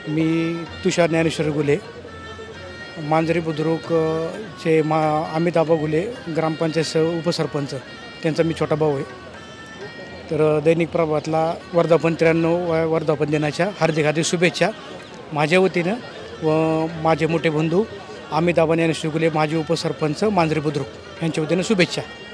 मी तुषार ज्ञानेश्वर गुले, मांजरी बुद्रुक चे अमित आबा गुले ग्रामपंचायत उपसरपंच, त्यांचा मी छोटा भाऊ आहे। तर दैनिक प्रभातला वर्धापन 93 वर्धापन दिनाच्या हार्दिक हार्दिक शुभेच्छा माझ्या वतीनं व माझे मोठे बंधू अमित आबा ज्ञानेश्वर गुले माजी उपसरपंच मांजरी बुद्रुक यांच्या वतीनं शुभेच्छा।